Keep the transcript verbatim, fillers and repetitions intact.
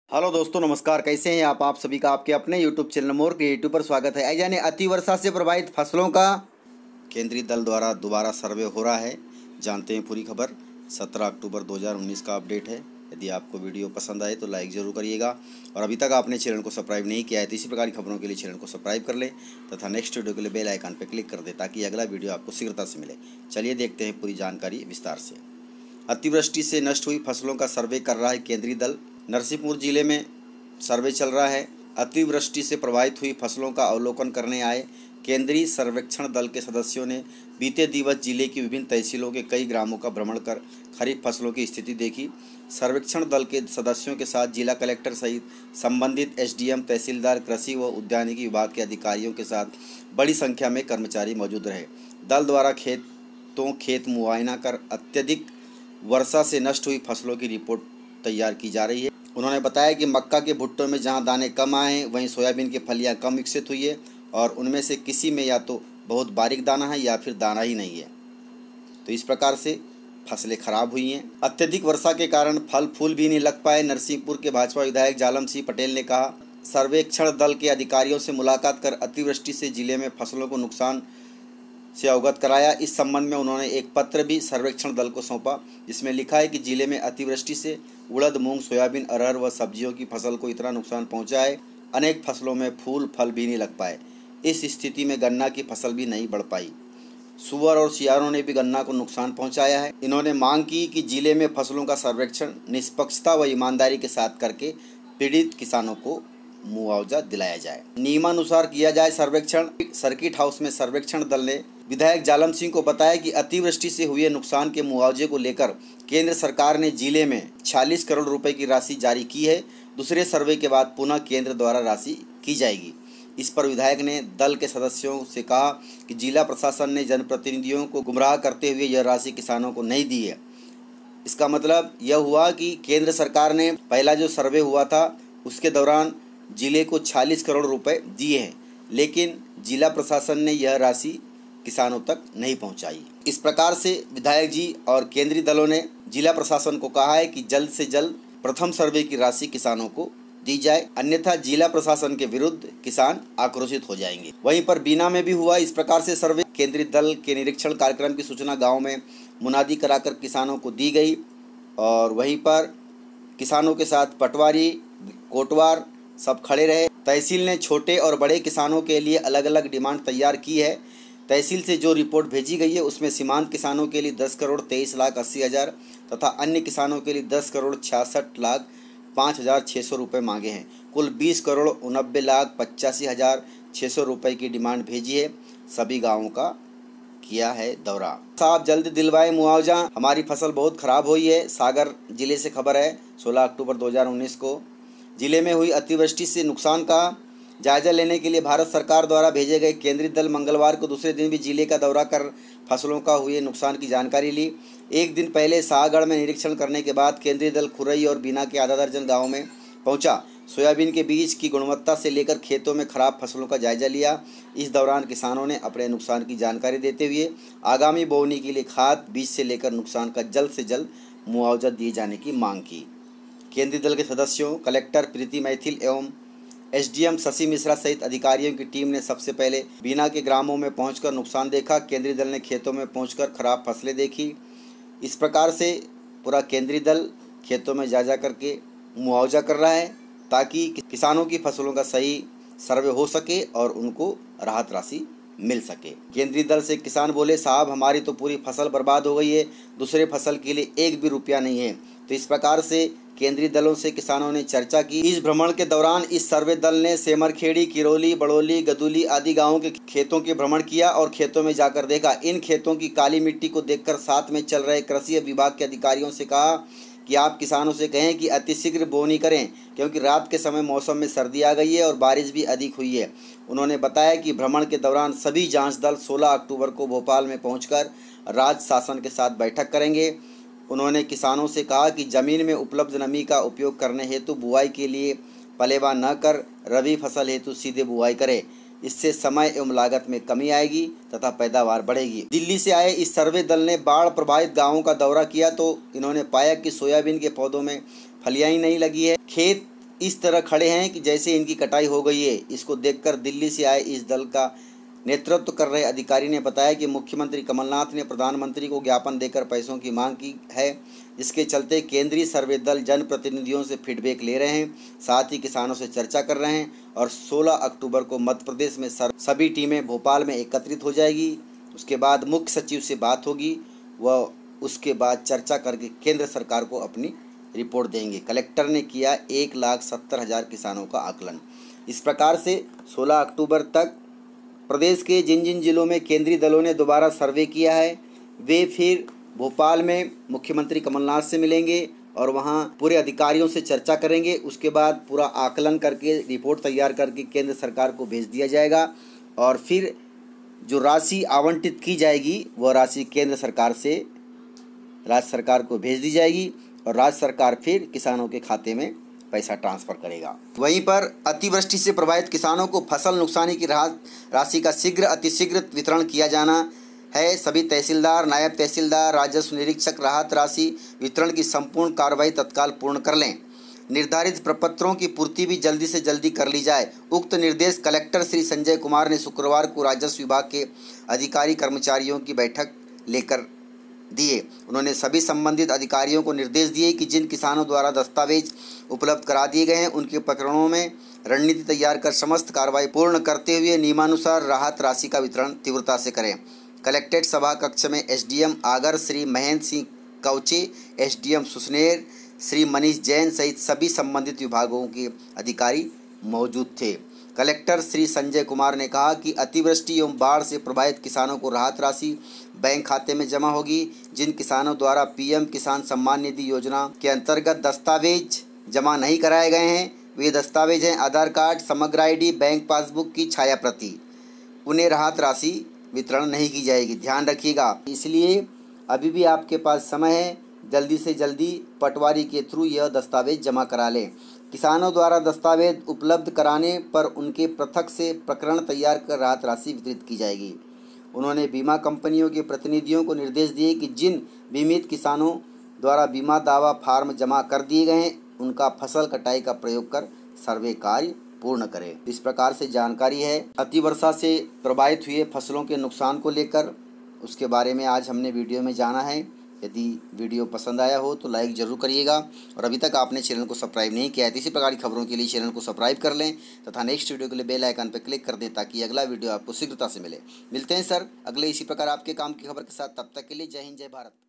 Hello दोस्तों, नमस्कार। कैसे हैं आप आप सभी का आपके अपने यूट्यूब चैनल मोर क्रिएटिव पर स्वागत है। यानी अतिवर्षा से प्रभावित फसलों का केंद्रीय दल द्वारा दोबारा सर्वे हो रहा है। जानते हैं पूरी खबर। सत्रह अक्टूबर दो हज़ार उन्नीस का अपडेट है। यदि आपको वीडियो पसंद आए तो लाइक ज़रूर करिएगा और अभी तक आपने चैनल को सब्सक्राइब नहीं किया है तो इसी प्रकार की खबरों के लिए चैनल को सब्सक्राइब कर लें तथा नेक्स्ट वीडियो के लिए बेल आइकन पर क्लिक कर दें ताकि अगला वीडियो आपको शीघ्रता से मिले। चलिए देखते हैं पूरी जानकारी विस्तार से। अतिवृष्टि से नष्ट हुई फसलों का सर्वे कर रहा है केंद्रीय दल। नरसिंहपुर जिले में सर्वे चल रहा है। अतिवृष्टि से प्रभावित हुई फसलों का अवलोकन करने आए केंद्रीय सर्वेक्षण दल के सदस्यों ने बीते दिवस जिले की विभिन्न तहसीलों के कई ग्रामों का भ्रमण कर खरीफ फसलों की स्थिति देखी। सर्वेक्षण दल के सदस्यों के साथ जिला कलेक्टर सहित संबंधित एसडीएम, तहसीलदार, कृषि व उद्यानिकी विभाग के अधिकारियों के साथ बड़ी संख्या में कर्मचारी मौजूद रहे। दल द्वारा खेतों खेत मुआयना कर अत्यधिक वर्षा से नष्ट हुई फसलों की रिपोर्ट तैयार की जा रही है। उन्होंने बताया कि मक्का के भुट्टों में जहां दाने कम आए हैं वहीं सोयाबीन की फलियां कम विकसित हुई है और उनमें से किसी में या तो बहुत बारीक दाना है या फिर दाना ही नहीं है। तो इस प्रकार से फसलें खराब हुई हैं। अत्यधिक वर्षा के कारण फल फूल भी नहीं लग पाए। नरसिंहपुर के भाजपा विधायक जालम सिंह पटेल ने कहा, सर्वेक्षण दल के अधिकारियों से मुलाकात कर अतिवृष्टि से जिले में फसलों को नुकसान से अवगत कराया। इस संबंध में उन्होंने एक पत्र भी सर्वेक्षण दल को सौंपा जिसमें लिखा है कि जिले में अतिवृष्टि से उड़द, मूंग, सोयाबीन, अरहर व सब्जियों की फसल को इतना नुकसान पहुंचा है, अनेक फसलों में फूल फल भी नहीं लग पाए। इस स्थिति में गन्ना की फसल भी नहीं बढ़ पाई। सुअर और सियारों ने भी गन्ना को नुकसान पहुंचाया है। इन्होंने मांग की कि जिले में फसलों का सर्वेक्षण निष्पक्षता व ईमानदारी के साथ करके पीड़ित किसानों को मुआवजा दिलाया जाए, नियमानुसार किया जाए सर्वेक्षण। सर्किट हाउस में सर्वेक्षण दल ने विधायक जालम सिंह को बताया कि अतिवृष्टि से हुए नुकसान के मुआवजे को लेकर केंद्र सरकार ने जिले में छियालीस करोड़ रुपए की राशि जारी की है। दूसरे सर्वे के बाद पुनः केंद्र द्वारा राशि की जाएगी। इस पर विधायक ने दल के सदस्यों से कहा कि जिला प्रशासन ने जनप्रतिनिधियों को गुमराह करते हुए यह राशि किसानों को नहीं दी है। इसका मतलब यह हुआ कि केंद्र सरकार ने पहला जो सर्वे हुआ था उसके दौरान जिले को छियालीस करोड़ रुपए दिए हैं, लेकिन जिला प्रशासन ने यह राशि किसानों तक नहीं पहुंचाई। इस प्रकार से विधायक जी और केंद्रीय दलों ने जिला प्रशासन को कहा है कि जल्द से जल्द प्रथम सर्वे की राशि किसानों को दी जाए, अन्यथा जिला प्रशासन के विरुद्ध किसान आक्रोशित हो जाएंगे। वहीं पर बीना में भी हुआ इस प्रकार से सर्वे। केंद्रीय दल के निरीक्षण कार्यक्रम की सूचना गाँव में मुनादी कराकर किसानों को दी गई और वहीं पर किसानों के साथ पटवारी, कोटवार सब खड़े रहे। तहसील ने छोटे और बड़े किसानों के लिए अलग अलग डिमांड तैयार की है। तहसील से जो रिपोर्ट भेजी गई है उसमें सीमांत किसानों के लिए दस करोड़ तेईस लाख अस्सी हज़ार तथा अन्य किसानों के लिए दस करोड़ छियासठ लाख पाँच हज़ार छः सौ रुपये मांगे हैं। कुल बीस करोड़ उनब्बे लाख पचासी हज़ार छः सौ रुपये की डिमांड भेजी है। सभी गाँवों का किया है दौरा। साहब जल्द दिलवाए मुआवजा, हमारी फसल बहुत खराब हुई है। सागर जिले से खबर है। सोलह अक्टूबर दो हज़ार उन्नीस को जिले में हुई अतिवृष्टि से नुकसान का जायजा लेने के लिए भारत सरकार द्वारा भेजे गए केंद्रीय दल मंगलवार को दूसरे दिन भी जिले का दौरा कर फसलों का हुए नुकसान की जानकारी ली। एक दिन पहले शाहगढ़ में निरीक्षण करने के बाद केंद्रीय दल खुरई और बीना के आधा दर्जन गाँव में पहुंचा। सोयाबीन के बीज की गुणवत्ता से लेकर खेतों में खराब फसलों का जायजा लिया। इस दौरान किसानों ने अपने नुकसान की जानकारी देते हुए आगामी बोवनी के लिए खाद बीज से लेकर नुकसान का जल्द से जल्द मुआवजा दिए जाने की मांग की। केंद्रीय दल के सदस्यों कलेक्टर प्रीति मैथिल एवं एसडीएम शशि मिश्रा सहित अधिकारियों की टीम ने सबसे पहले बीना के ग्रामों में पहुंचकर नुकसान देखा। केंद्रीय दल ने खेतों में पहुंचकर खराब फसलें देखी। इस प्रकार से पूरा केंद्रीय दल खेतों में जा जा करके मुआवजा कर रहा है ताकि किसानों की फसलों का सही सर्वे हो सके और उनको राहत राशि मिल सके। केंद्रीय दल से किसान बोले, साहब हमारी तो पूरी फसल बर्बाद हो गई है, दूसरे फसल के लिए एक भी रुपया नहीं है। तो इस प्रकार से केंद्रीय दलों से किसानों ने चर्चा की। इस भ्रमण के दौरान इस सर्वे दल ने सेमरखेड़ी, किरोली, बड़ोली, गदुली आदि गांवों के खेतों के भ्रमण किया और खेतों में जाकर देखा। इन खेतों की काली मिट्टी को देखकर साथ में चल रहे कृषि विभाग के अधिकारियों से कहा कि आप किसानों से कहें कि अतिशीघ्र बोनी करें क्योंकि रात के समय मौसम में सर्दी आ गई है और बारिश भी अधिक हुई है। उन्होंने बताया कि भ्रमण के दौरान सभी जांच दल सोलह अक्टूबर को भोपाल में पहुंचकर राज्य शासन के साथ बैठक करेंगे। उन्होंने किसानों से कहा कि जमीन में उपलब्ध नमी का उपयोग करने हेतु बुआई के लिए पलेवा न कर रबी फसल हेतु सीधे बुआई करें। इससे समय एवं लागत में कमी आएगी तथा पैदावार बढ़ेगी। दिल्ली से आए इस सर्वे दल ने बाढ़ प्रभावित गांवों का दौरा किया तो इन्होंने पाया कि सोयाबीन के पौधों में फलियां ही नहीं लगी है। खेत इस तरह खड़े हैं कि जैसे इनकी कटाई हो गई है। इसको देखकर दिल्ली से आए इस दल का नेतृत्व कर रहे अधिकारी ने बताया कि मुख्यमंत्री कमलनाथ ने प्रधानमंत्री को ज्ञापन देकर पैसों की मांग की है, जिसके चलते केंद्रीय सर्वे दल जनप्रतिनिधियों से फीडबैक ले रहे हैं, साथ ही किसानों से चर्चा कर रहे हैं और सोलह अक्टूबर को मध्य प्रदेश में सभी टीमें भोपाल में एकत्रित हो जाएगी। उसके बाद मुख्य सचिव से बात होगी, वह उसके बाद चर्चा करके केंद्र सरकार को अपनी रिपोर्ट देंगे। कलेक्टर ने किया एक लाख सत्तर हज़ार किसानों का आकलन। इस प्रकार से सोलह अक्टूबर तक प्रदेश के जिन जिन जिलों में केंद्रीय दलों ने दोबारा सर्वे किया है, वे फिर भोपाल में मुख्यमंत्री कमलनाथ से मिलेंगे और वहां पूरे अधिकारियों से चर्चा करेंगे। उसके बाद पूरा आकलन करके रिपोर्ट तैयार करके केंद्र सरकार को भेज दिया जाएगा और फिर जो राशि आवंटित की जाएगी वह राशि केंद्र सरकार से राज्य सरकार को भेज दी जाएगी और राज्य सरकार फिर किसानों के खाते में पैसा ट्रांसफ़र करेगा। वहीं पर अतिवृष्टि से प्रभावित किसानों को फसल नुकसानी की राहत राशि का शीघ्र अतिशीघ्र वितरण किया जाना है। सभी तहसीलदार, नायब तहसीलदार, राजस्व निरीक्षक राहत राशि वितरण की संपूर्ण कार्रवाई तत्काल पूर्ण कर लें। निर्धारित प्रपत्रों की पूर्ति भी जल्दी से जल्दी कर ली जाए। उक्त निर्देश कलेक्टर श्री संजय कुमार ने शुक्रवार को राजस्व विभाग के अधिकारी कर्मचारियों की बैठक लेकर दिए। उन्होंने सभी संबंधित अधिकारियों को निर्देश दिए कि जिन किसानों द्वारा दस्तावेज उपलब्ध करा दिए गए हैं, उनके प्रकरणों में रणनीति तैयार कर समस्त कार्रवाई पूर्ण करते हुए नियमानुसार राहत राशि का वितरण तीव्रता से करें। कलेक्ट्रेट सभा कक्ष में एसडीएम आगर श्री महेंद्र सिंह कौचे, एसडीएम सुसनेर श्री मनीष जैन सहित सभी संबंधित विभागों के अधिकारी मौजूद थे। कलेक्टर श्री संजय कुमार ने कहा कि अतिवृष्टि एवं बाढ़ से प्रभावित किसानों को राहत राशि बैंक खाते में जमा होगी। जिन किसानों द्वारा पीएम किसान सम्मान निधि योजना के अंतर्गत दस्तावेज जमा नहीं कराए गए हैं, वे दस्तावेज हैं Aadhaar card, Samagra ID, bank passbook की छाया प्रति, उन्हें राहत राशि वितरण नहीं की जाएगी। ध्यान रखिएगा। इसलिए अभी भी आपके पास समय है, जल्दी से जल्दी पटवारी के थ्रू यह दस्तावेज जमा करा लें। किसानों द्वारा दस्तावेज उपलब्ध कराने पर उनके पृथक से प्रकरण तैयार कर राहत राशि वितरित की जाएगी। उन्होंने बीमा कंपनियों के प्रतिनिधियों को निर्देश दिए कि जिन बीमित किसानों द्वारा बीमा दावा फार्म जमा कर दिए गए हैं, उनका फसल कटाई का प्रयोग कर सर्वे कार्य पूर्ण करें। इस प्रकार से जानकारी है अतिवर्षा से प्रभावित हुए फसलों के नुकसान को लेकर, उसके बारे में आज हमने वीडियो में जाना है। यदि वीडियो पसंद आया हो तो लाइक ज़रूर करिएगा और अभी तक आपने चैनल को सब्सक्राइब नहीं किया है तो इसी प्रकार की खबरों के लिए चैनल को सब्सक्राइब कर लें तथा नेक्स्ट वीडियो के लिए बेल आइकन पर क्लिक कर दें ताकि अगला वीडियो आपको शीघ्रता से मिले। मिलते हैं सर अगले इसी प्रकार आपके काम की खबर के साथ। तब तक के लिए जय हिंद, जय भारत।